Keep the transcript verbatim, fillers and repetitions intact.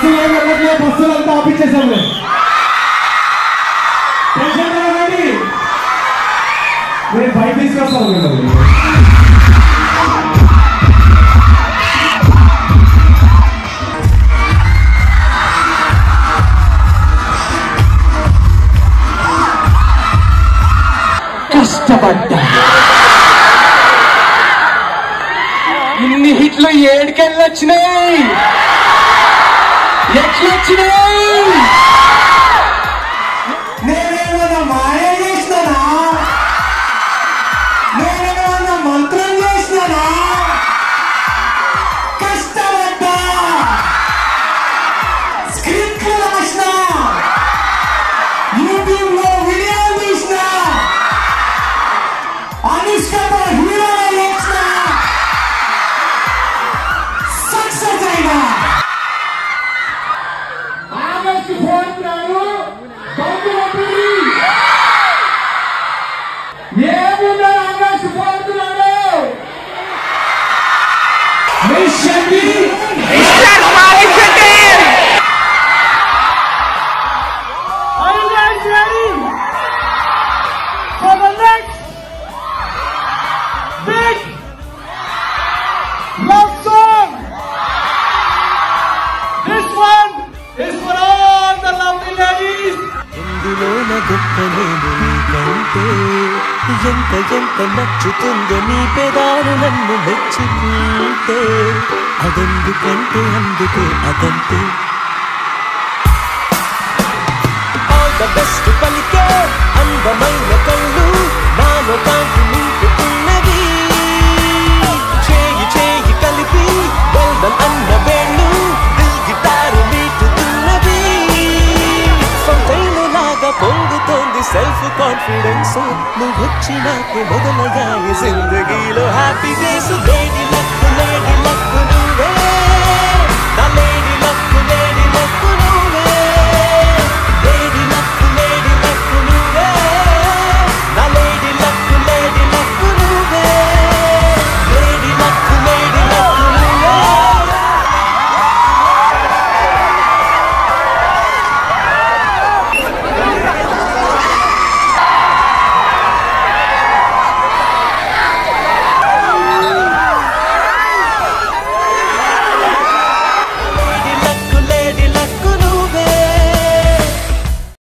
బస్సులు ఏం వెళ్ళట్లే, బస్సులు అంతా ఆపించేసాం మేము. టెన్షన్ రాదండి, నేను బయట తీసుకొస్తాను మిమ్మల్ని. కష్టపడ్డా ఇన్ని హిట్లు ఏడుకెళ్ళి వచ్చినాయి, ఎట్లొచ్చినాయి? నేనేమన్నా మాయ చేసినానా? నేనేమన్నా మంత్రం చేసినానా? కష్టపడ్డా, స్క్రిప్ట్ రాసిన, యూట్యూబ్ లో వీడియోలు తీసిన, అనుష్కతో హీరో చేసిన, సక్సెస్ అయినా. ఆగస్టు ఫోర్త్ నాడు దొంగలపల్లి ఏముందో ఆగస్టు ఫోర్త్ నాడు mission mister smile city. Are you guys ready for the next big love song? This one is for all the lovely ladies. ఎందులోన గొప్పనేను నీకంటే ఎంత ఎంత నచ్చుతుందో నీ పెదాలు నన్ను మెచ్చుకుంటే అదెందుకంటే అందుకే అదంతే. ఆల్ ద బెస్ట్ పలికే అందమైన కళ్ళు నాలో కాంతి నింపుతున్నవి, చేయి చేయి కలిపి వెల్దం అన్న వేళ్ళు దిల్ గిటారు మీటుతున్నవి. సొంతైనలాగా పొందుతోంది సెల్ఫ్ కాన్ఫిడెన్స్, నువ్వొచ్చి నాకు మొదలయ్యాయి జిందగీలో happy days. Lady luck lady